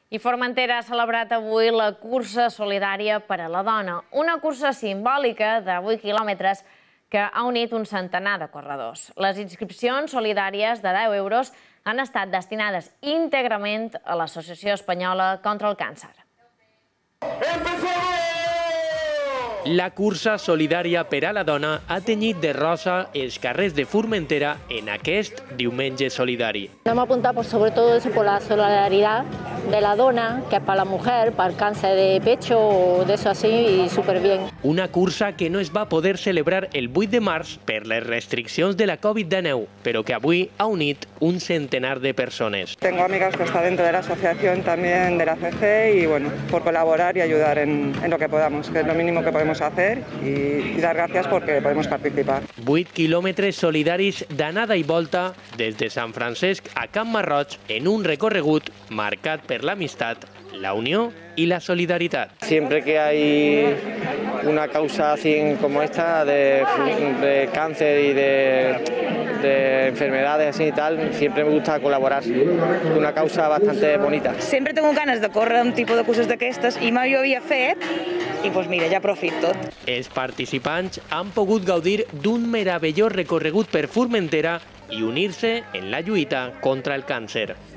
I Formentera ha celebrat avui la cursa solidària per a la dona, una cursa simbòlica de 8 quilòmetres que ha unit un centenar de corredors. Les inscripcions solidàries de 10 euros han estat destinades íntegrament a l'Associació Espanyola contra el Càncer. La cursa solidària per a la dona ha tenyit de rosa els carrers de Formentera en aquest diumenge solidari. Nos hemos apuntado sobre todo eso por la solidaridad de la dona, que es para la mujer, para el cáncer de pecho o de eso así, y súper bien. Una cursa que no es va poder celebrar el 8 de març per les restriccions de la Covid-19, però que avui ha unit un centenar de persones. Tengo amigas que están dentro de la asociación también de la CC y bueno, por colaborar y ayudar en lo que podamos, que es lo mínimo que podemos hacer y dar gracias porque podemos participar. 8 quilòmetres solidaris d'anada i volta des de Sant Francesc a Can Marroig en un recorregut marcat per l'amistat, la unió y la solidaridad. Siempre que hay una causa así como esta de cáncer y de enfermedades así y tal, siempre me gusta colaborar. Una causa bastante bonita. Sempre tengo ganes de córrer un tipus de curses d'aquestes i mai ho havia fet i doncs mira, ja aprofit tot. Els participants han pogut gaudir d'un meravellós recorregut per Formentera i unir-se en la lluita contra el càncer.